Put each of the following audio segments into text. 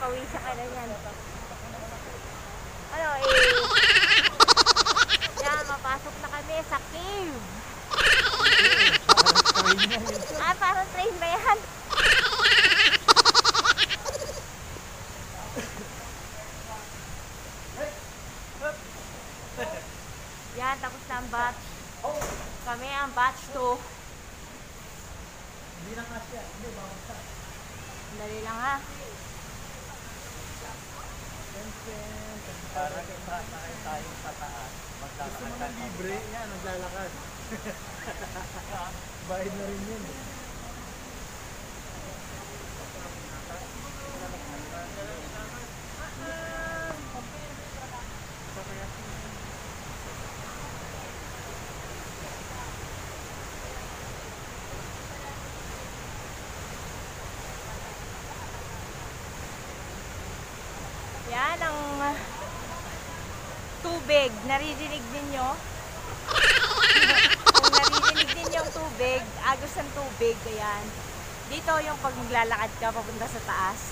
Pauwi siya ka na yan. Ano yan, mapasok na kami sa cave. Parang train ba yan? Yan, tapos na ang batch. Kami ang batch 2. Hindi na kasya. Hindi, bawang sa. Dali lang ha. Para sakay tayo sa taas. Gusto mo ng libre? Yan, naglalakad. Bayad na rin yun. Yan ang tubig. Naririnig ninyo? Kung naririnig ninyo yung tubig, agos ng tubig, ayan. Dito yung pag maglalakad ka papunta sa taas.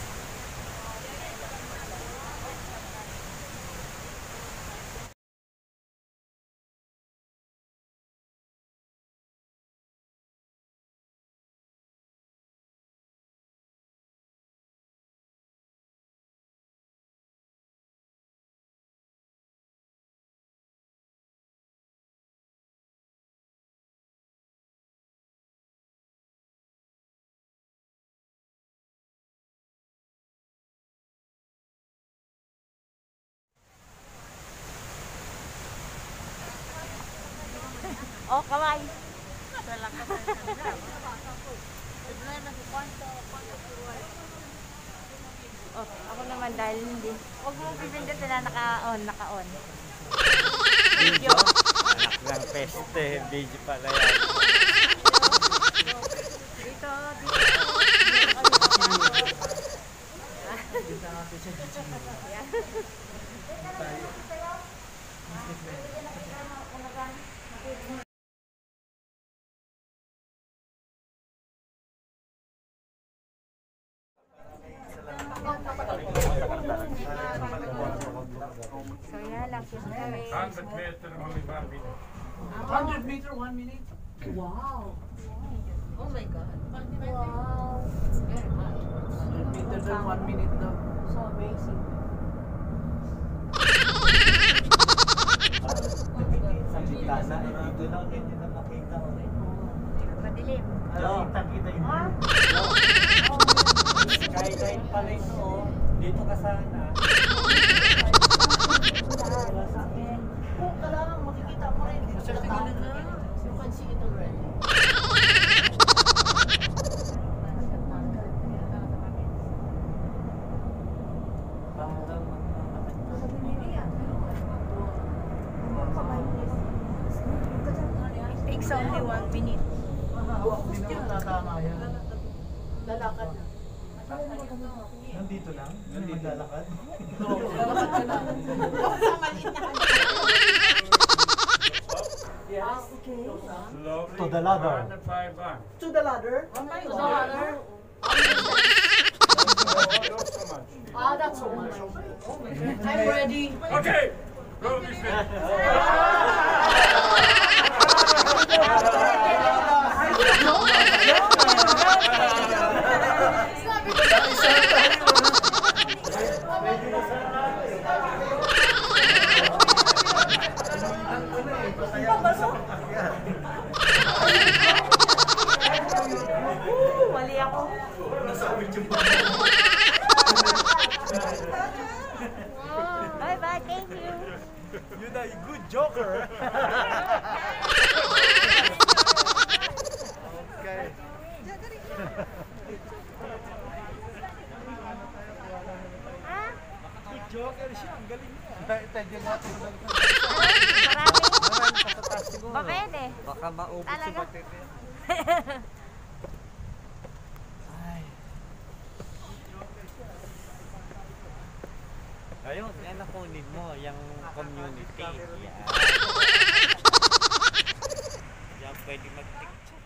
Oh, kaway. Oh, ako naman dahil hindi. Huwag mo pipindot na naka-on. Video. Anak ng peste, video pala yan. Dito. Dito natin siya dito. So yan lang. 100 meter, only 1 minute. 100 meter, 1 minute? Wow. Oh my God. Wow. It's very hot. 100 meter than 1 minute daw. So amazing. Sa bitana, dito lang, hindi na makita. Madilim. Kita yun. Skyline pala ito. Dito ka sana. Kung kailangan makikita mo rin. Sige na. You can see it already. It takes only 1 minute. Hindi na natama yan. Lalakad na. Nandito lang? Nandito lalakad? Lalakad ka na. Sa maliit na. Yes. Okay. Slowly. To the ladder. 105 back. To the ladder? To the ladder? Not so much. Ah, that's so much. I'm ready. Okay. Go this way. Mali ako. Bye-bye, thank you. You're a good joker. Okay. Ha? Good joker siya. Ang galing niya. Tadyo natin. Marami. Patatas siguro. Pwede. Baka maubos si Talaga? Batete. Ay. Ayun, yan ang kunin mo, yung community. Yan. Yan pwede mag-picture.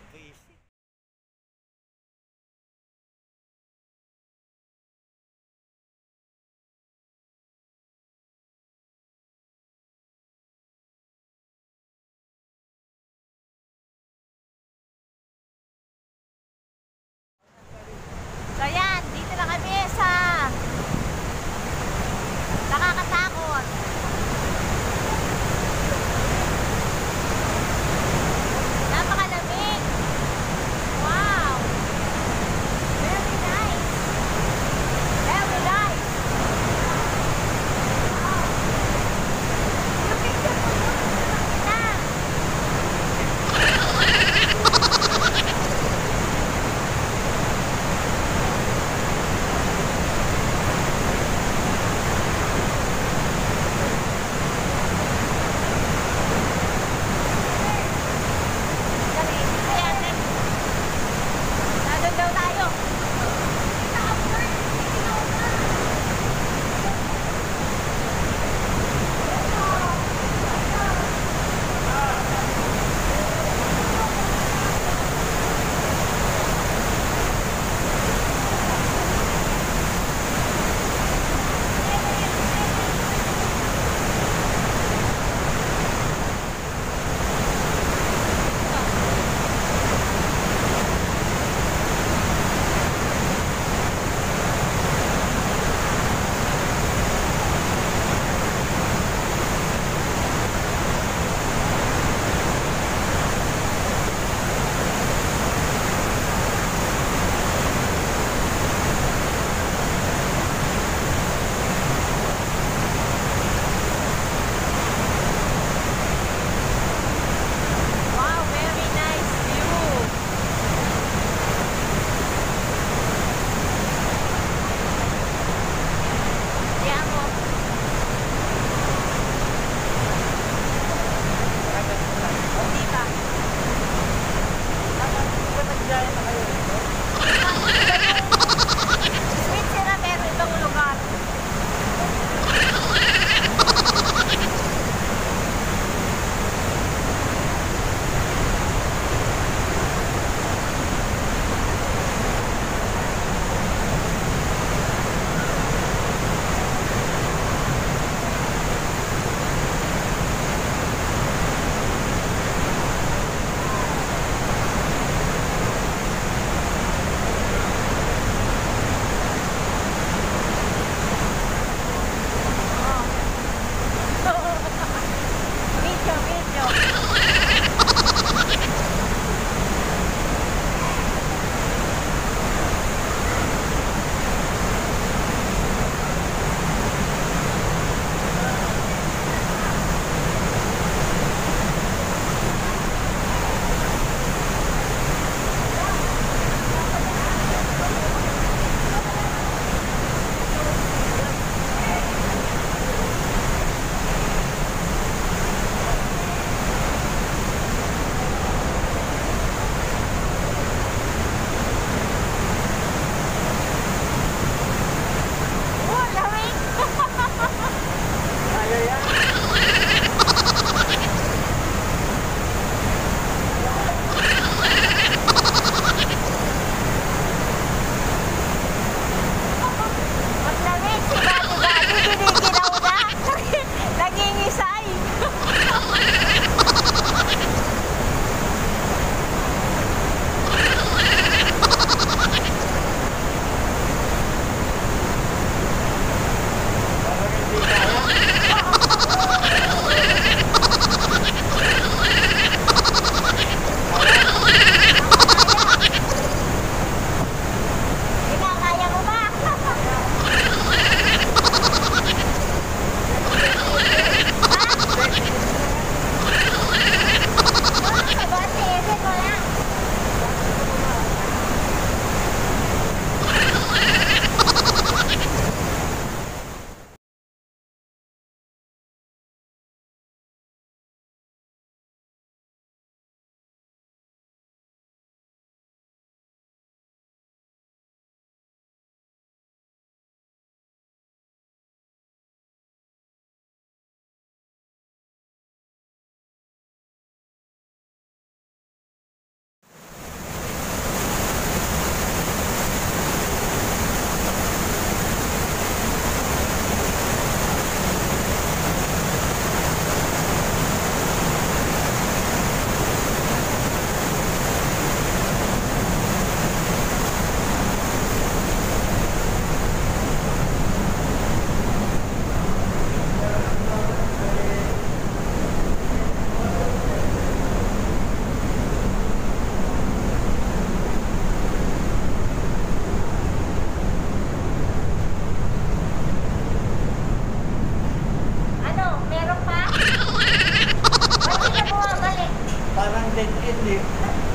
Meron pa? Ba't sila bumabalik? Parang dead end eh.